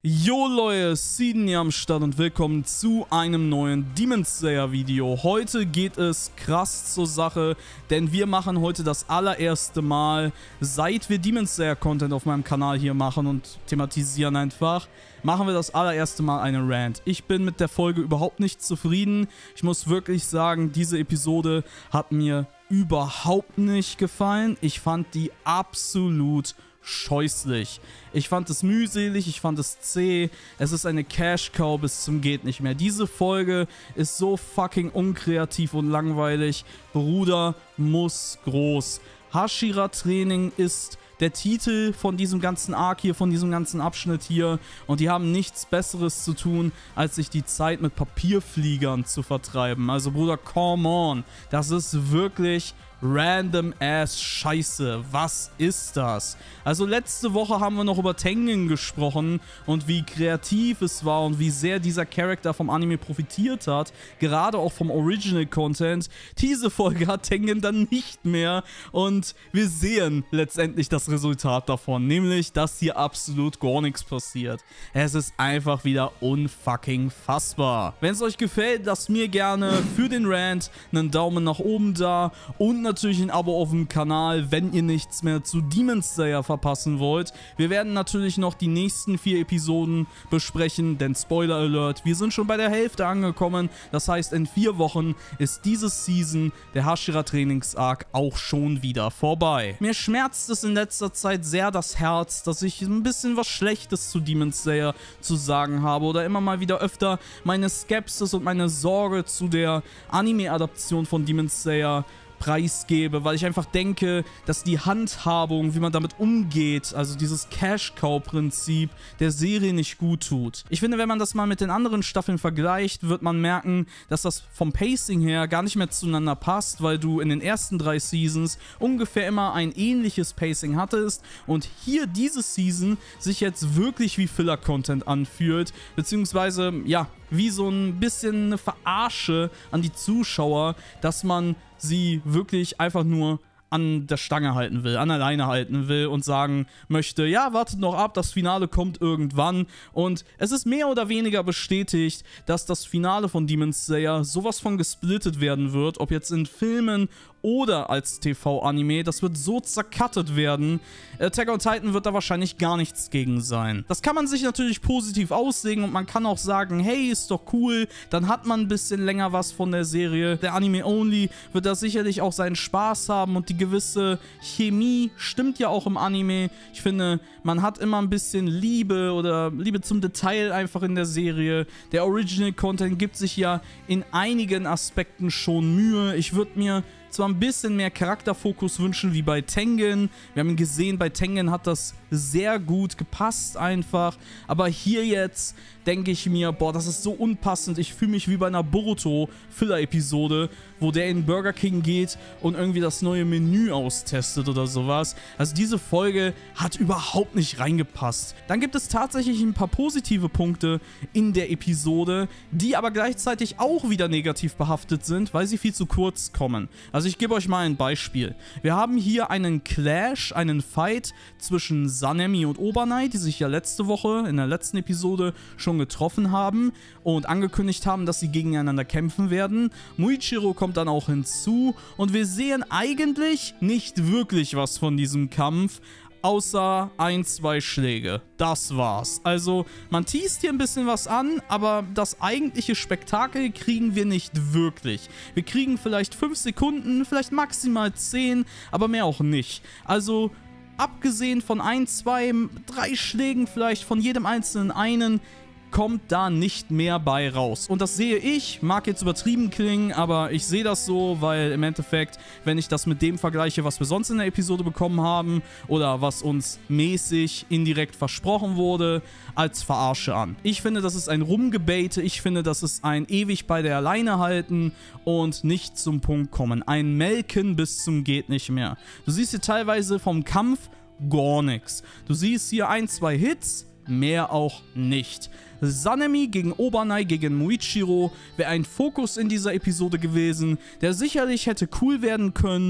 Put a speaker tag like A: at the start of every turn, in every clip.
A: Jo Leute, Seeden hier am Start und willkommen zu einem neuen Demon Slayer Video. Heute geht es krass zur Sache, denn wir machen heute das allererste Mal, seit wir Demon Slayer Content auf meinem Kanal hier machen und thematisieren einfach, machen wir das allererste Mal eine Rant. Ich bin mit der Folge überhaupt nicht zufrieden. Ich muss wirklich sagen, diese Episode hat mir überhaupt nicht gefallen. Ich fand die absolut scheußlich. Ich fand es mühselig, ich fand es zäh. Es ist eine Cash-Cow bis zum geht nicht mehr. Diese Folge ist so fucking unkreativ und langweilig. Bruder muss groß. Hashira-Training ist der Titel von diesem ganzen Arc hier, von diesem ganzen Abschnitt hier. Und die haben nichts Besseres zu tun, als sich die Zeit mit Papierfliegern zu vertreiben. Also Bruder, come on. Das ist wirklich random ass Scheiße. Was ist das? Also letzte Woche haben wir noch über Tengen gesprochen und wie kreativ es war und wie sehr dieser Charakter vom Anime profitiert hat. Gerade auch vom Original Content. Diese Folge hat Tengen dann nicht mehr und wir sehen letztendlich das Resultat davon. Nämlich, dass hier absolut gar nichts passiert. Es ist einfach wieder unfucking fassbar. Wenn es euch gefällt, lasst mir gerne für den Rant einen Daumen nach oben da und natürlich ein Abo auf dem Kanal, wenn ihr nichts mehr zu Demon Slayer verpassen wollt. Wir werden natürlich noch die nächsten 4 Episoden besprechen, denn Spoiler Alert, wir sind schon bei der Hälfte angekommen. Das heißt, in 4 Wochen ist diese Season, der Hashira Trainings Arc, auch schon wieder vorbei. Mir schmerzt es in letzter Zeit sehr das Herz, dass ich ein bisschen was Schlechtes zu Demon Slayer zu sagen habe oder immer mal wieder öfter meine Skepsis und meine Sorge zu der Anime-Adaption von Demon Slayer preisgebe, weil ich einfach denke, dass die Handhabung, wie man damit umgeht, also dieses Cash-Cow-Prinzip der Serie nicht gut tut. Ich finde, wenn man das mal mit den anderen Staffeln vergleicht, wird man merken, dass das vom Pacing her gar nicht mehr zueinander passt, weil du in den ersten 3 Seasons ungefähr immer ein ähnliches Pacing hattest und hier diese Season sich jetzt wirklich wie Filler-Content anfühlt, beziehungsweise, ja, wie so ein bisschen eine Verarsche an die Zuschauer, dass man sie wirklich einfach nur an der Stange halten will, an der Leine halten will und sagen möchte, ja, wartet noch ab, das Finale kommt irgendwann. Und es ist mehr oder weniger bestätigt, dass das Finale von Demon Slayer sowas von gesplittet werden wird, ob jetzt in Filmen oder als TV-Anime, das wird so zercuttet werden. Attack on Titan wird da wahrscheinlich gar nichts gegen sein. Das kann man sich natürlich positiv auslegen und man kann auch sagen, hey, ist doch cool, dann hat man ein bisschen länger was von der Serie. Der Anime-Only wird da sicherlich auch seinen Spaß haben und die gewisse Chemie stimmt ja auch im Anime. Ich finde, man hat immer ein bisschen Liebe oder Liebe zum Detail einfach in der Serie. Der Original-Content gibt sich ja in einigen Aspekten schon Mühe. Ich würde mir zwar ein bisschen mehr Charakterfokus wünschen wie bei Tengen. Wir haben gesehen, bei Tengen hat das sehr gut gepasst einfach. Aber hier jetzt denke ich mir, boah, das ist so unpassend. Ich fühle mich wie bei einer Boruto-Filler-Episode, wo der in Burger King geht und irgendwie das neue Menü austestet oder sowas. Also diese Folge hat überhaupt nicht reingepasst. Dann gibt es tatsächlich ein paar positive Punkte in der Episode, die aber gleichzeitig auch wieder negativ behaftet sind, weil sie viel zu kurz kommen. Also ich gebe euch mal ein Beispiel. Wir haben hier einen Clash, einen Fight zwischen Sanemi und Obernai, die sich ja letzte Woche, in der letzten Episode, schon getroffen haben und angekündigt haben, dass sie gegeneinander kämpfen werden. Muichiro kommt dann auch hinzu und wir sehen eigentlich nicht wirklich was von diesem Kampf, außer 1, 2 Schläge. Das war's. Also, man teast hier ein bisschen was an, aber das eigentliche Spektakel kriegen wir nicht wirklich. Wir kriegen vielleicht 5 Sekunden, vielleicht maximal 10, aber mehr auch nicht. Also, abgesehen von 1, 2, 3 Schlägen vielleicht von jedem einzelnen einen, kommt da nicht mehr bei raus. Und das sehe ich, mag jetzt übertrieben klingen, aber ich sehe das so, weil im Endeffekt, wenn ich das mit dem vergleiche, was wir sonst in der Episode bekommen haben oder was uns mäßig indirekt versprochen wurde, als Verarsche an. Ich finde, das ist ein Rumgebete, ich finde, das ist ein ewig bei der Leine halten und nicht zum Punkt kommen. Ein Melken bis zum geht nicht mehr. Du siehst hier teilweise vom Kampf gar nichts. Du siehst hier 1, 2 Hits, mehr auch nicht. Sanemi gegen Obernai gegen Muichiro wäre ein Fokus in dieser Episode gewesen, der sicherlich hätte cool werden können,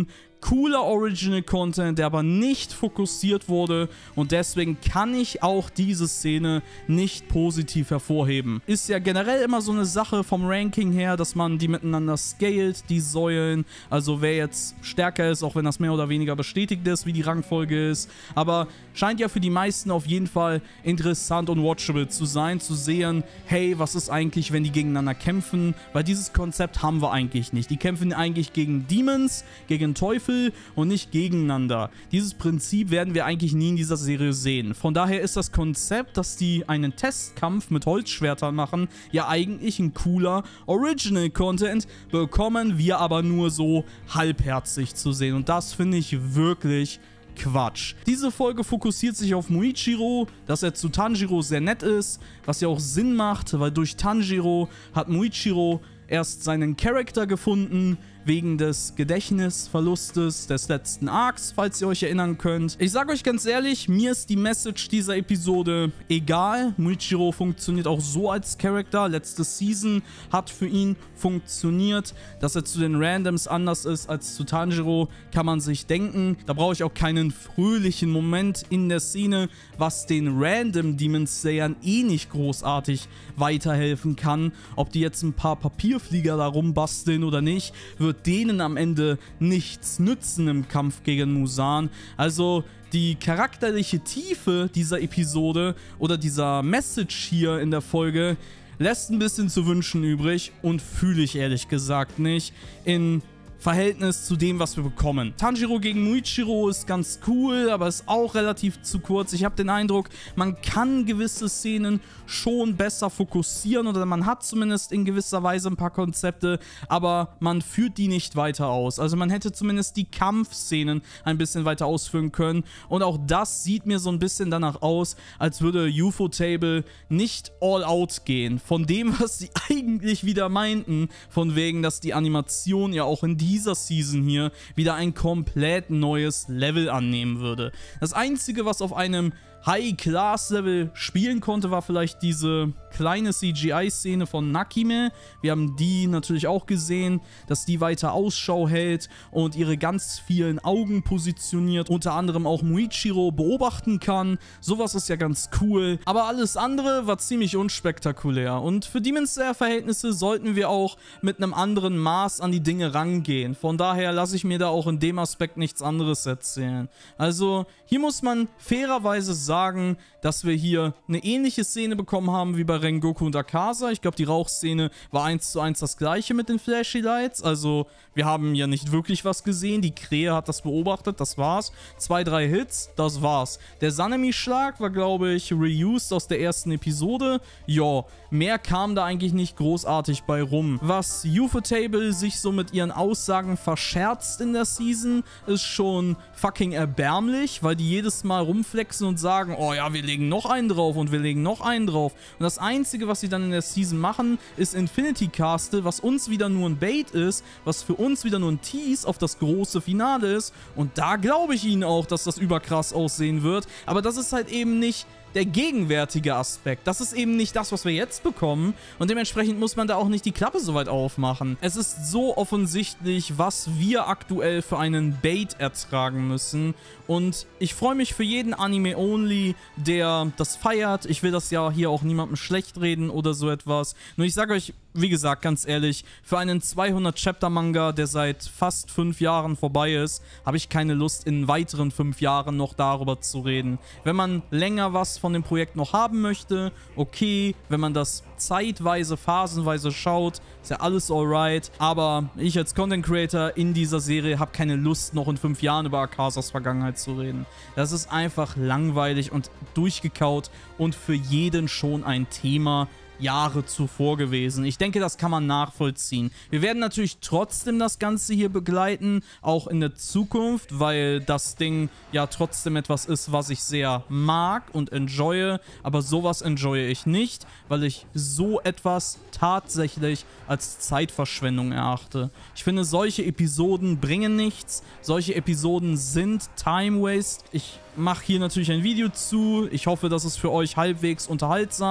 A: cooler Original Content, der aber nicht fokussiert wurde, und deswegen kann ich auch diese Szene nicht positiv hervorheben. Ist ja generell immer so eine Sache vom Ranking her, dass man die miteinander scaled, die Säulen, also wer jetzt stärker ist, auch wenn das mehr oder weniger bestätigt ist, wie die Rangfolge ist, aber scheint ja für die meisten auf jeden Fall interessant und watchable zu sein, zu sehen, hey, was ist eigentlich, wenn die gegeneinander kämpfen, weil dieses Konzept haben wir eigentlich nicht. Die kämpfen eigentlich gegen Demons, gegen Teufel und nicht gegeneinander. Dieses Prinzip werden wir eigentlich nie in dieser Serie sehen. Von daher ist das Konzept, dass die einen Testkampf mit Holzschwertern machen, ja eigentlich ein cooler Original Content, bekommen wir aber nur so halbherzig zu sehen. Und das finde ich wirklich Quatsch. Diese Folge fokussiert sich auf Muichiro, dass er zu Tanjiro sehr nett ist, was ja auch Sinn macht, weil durch Tanjiro hat Muichiro erst seinen Charakter gefunden, wegen des Gedächtnisverlustes des letzten Arcs, falls ihr euch erinnern könnt. Ich sage euch ganz ehrlich, mir ist die Message dieser Episode egal. Muichiro funktioniert auch so als Charakter. Letzte Season hat für ihn funktioniert. Dass er zu den Randoms anders ist als zu Tanjiro, kann man sich denken. Da brauche ich auch keinen fröhlichen Moment in der Szene, was den Random Demon Slayern eh nicht großartig weiterhelfen kann. Ob die jetzt ein paar Papierflieger da rumbasteln oder nicht, wird denen am Ende nichts nützen im Kampf gegen Muzan. Also die charakterliche Tiefe dieser Episode oder dieser Message hier in der Folge lässt ein bisschen zu wünschen übrig und fühle ich ehrlich gesagt nicht in Verhältnis zu dem, was wir bekommen. Tanjiro gegen Muichiro ist ganz cool, aber ist auch relativ zu kurz. Ich habe den Eindruck, man kann gewisse Szenen schon besser fokussieren oder man hat zumindest in gewisser Weise ein paar Konzepte, aber man führt die nicht weiter aus. Also man hätte zumindest die Kampfszenen ein bisschen weiter ausführen können und auch das sieht mir so ein bisschen danach aus, als würde Ufotable nicht all out gehen. Von dem, was sie eigentlich wieder meinten, von wegen, dass die Animation ja auch in dieser Season hier wieder ein komplett neues Level annehmen würde. Das Einzige, was auf einem High-Class-Level spielen konnte, war vielleicht diese kleine CGI-Szene von Nakime. Wir haben die natürlich auch gesehen, dass die weiter Ausschau hält und ihre ganz vielen Augen positioniert, unter anderem auch Muichiro beobachten kann. Sowas ist ja ganz cool, aber alles andere war ziemlich unspektakulär und für Demon Slayer-Verhältnisse sollten wir auch mit einem anderen Maß an die Dinge rangehen. Von daher lasse ich mir da auch in dem Aspekt nichts anderes erzählen. Also hier muss man fairerweise sagen, dass wir hier eine ähnliche Szene bekommen haben wie bei Rengoku und Akaza. Ich glaube, die Rauchszene war 1:1 das gleiche mit den Flashy Lights. Also wir haben ja nicht wirklich was gesehen. Die Krähe hat das beobachtet, das war's. 2, 3 Hits, das war's. Der Sanemi-Schlag war, glaube ich, reused aus der ersten Episode. Ja, mehr kam da eigentlich nicht großartig bei rum. Was Ufotable sich so mit ihren Aussagen verscherzt in der Season, ist schon fucking erbärmlich, weil die jedes Mal rumflexen und sagen, oh ja, wir legen noch einen drauf und wir legen noch einen drauf. Und das Einzige, was sie dann in der Season machen, ist Infinity Castle, was uns wieder nur ein Bait ist, was für uns wieder nur ein Tease auf das große Finale ist. Und da glaube ich ihnen auch, dass das überkrass aussehen wird. Aber das ist halt eben nicht der gegenwärtige Aspekt. Das ist eben nicht das, was wir jetzt bekommen und dementsprechend muss man da auch nicht die Klappe so weit aufmachen. Es ist so offensichtlich, was wir aktuell für einen Bait ertragen müssen und ich freue mich für jeden Anime-Only, der das feiert. Ich will das ja hier auch niemandem schlecht reden oder so etwas. Nur ich sage euch, wie gesagt, ganz ehrlich, für einen 200-Chapter-Manga, der seit fast 5 Jahren vorbei ist, habe ich keine Lust, in weiteren 5 Jahren noch darüber zu reden. Wenn man länger was von dem Projekt noch haben möchte, okay. Wenn man das zeitweise, phasenweise schaut, ist ja alles alright. Aber ich als Content Creator in dieser Serie habe keine Lust, noch in 5 Jahren über Akazas Vergangenheit zu reden. Das ist einfach langweilig und durchgekaut und für jeden schon ein Thema Jahre zuvor gewesen. Ich denke, das kann man nachvollziehen. Wir werden natürlich trotzdem das Ganze hier begleiten, auch in der Zukunft, weil das Ding ja trotzdem etwas ist, was ich sehr mag und enjoye, aber sowas enjoye ich nicht, weil ich so etwas tatsächlich als Zeitverschwendung erachte. Ich finde, solche Episoden bringen nichts, solche Episoden sind Time Waste. Ich mache hier natürlich ein Video zu. Ich hoffe, das ist für euch halbwegs unterhaltsam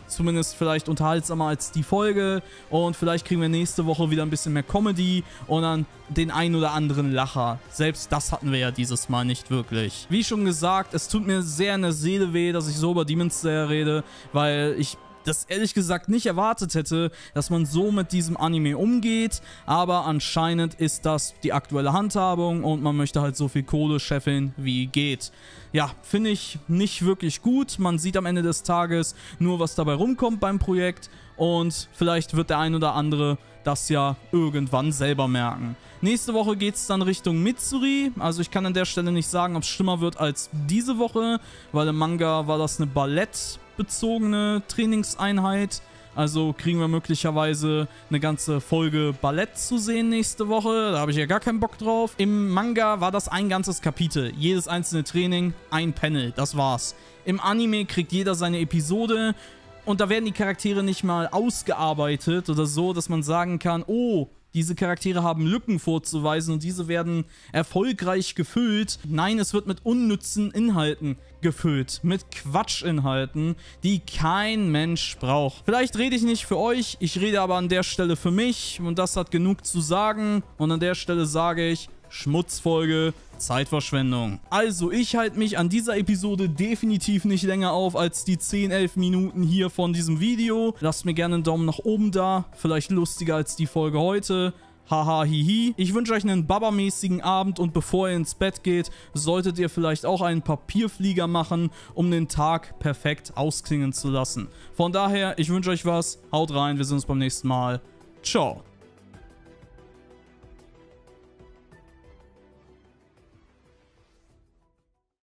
A: zumindest vielleicht unterhaltsamer als die Folge und vielleicht kriegen wir nächste Woche wieder ein bisschen mehr Comedy und dann den ein oder anderen Lacher. Selbst das hatten wir ja dieses Mal nicht wirklich. Wie schon gesagt, es tut mir sehr in der Seele weh, dass ich so über Demon Slayer rede, weil ich das ehrlich gesagt nicht erwartet hätte, dass man so mit diesem Anime umgeht, aber anscheinend ist das die aktuelle Handhabung und man möchte halt so viel Kohle scheffeln, wie geht. Ja, finde ich nicht wirklich gut. Man sieht am Ende des Tages nur, was dabei rumkommt beim Projekt und vielleicht wird der ein oder andere das ja irgendwann selber merken. Nächste Woche geht es dann Richtung Mitsuri, also ich kann an der Stelle nicht sagen, ob es schlimmer wird als diese Woche, weil im Manga war das eine ballettbezogene Trainingseinheit. Also kriegen wir möglicherweise eine ganze Folge Ballett zu sehen nächste Woche. Da habe ich ja gar keinen Bock drauf. Im Manga war das ein ganzes Kapitel. Jedes einzelne Training, ein Panel. Das war's. Im Anime kriegt jeder seine Episode. Und da werden die Charaktere nicht mal ausgearbeitet oder so, dass man sagen kann, oh, diese Charaktere haben Lücken vorzuweisen und diese werden erfolgreich gefüllt. Nein, es wird mit unnützen Inhalten gefüllt. Mit Quatschinhalten, die kein Mensch braucht. Vielleicht rede ich nicht für euch, ich rede aber an der Stelle für mich und das hat genug zu sagen. Und an der Stelle sage ich, Schmutzfolge, Zeitverschwendung. Also, ich halte mich an dieser Episode definitiv nicht länger auf als die 10-11 Minuten hier von diesem Video. Lasst mir gerne einen Daumen nach oben da. Vielleicht lustiger als die Folge heute. Haha, hihi. Ich wünsche euch einen babamäßigen Abend und bevor ihr ins Bett geht, solltet ihr vielleicht auch einen Papierflieger machen, um den Tag perfekt ausklingen zu lassen. Von daher, ich wünsche euch was. Haut rein, wir sehen uns beim nächsten Mal. Ciao.